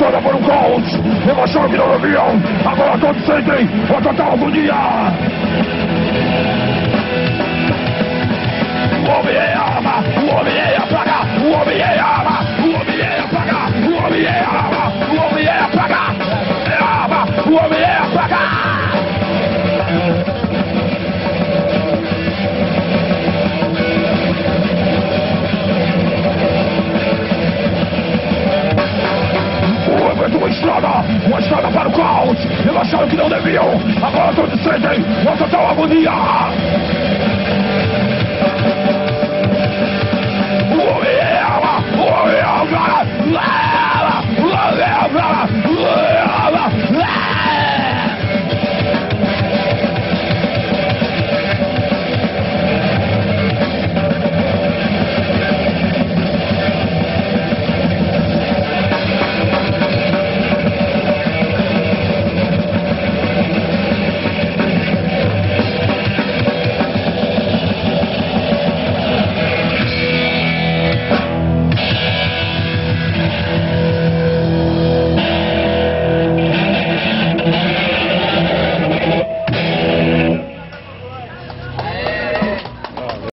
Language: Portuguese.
estrada para o caos. Eu achava que não haviam, agora todos sentem a total agonia. O homem é a arma, o homem é a praga, o homem é a arma, o homem é a praga, o homem é a arma, o homem é a praga, é a arma, o homem é a praga. Uma estrada para o caos. Eles acharam que não deviam, agora todos sentem uma total agonia. O homem é a arma, o homem é a praga.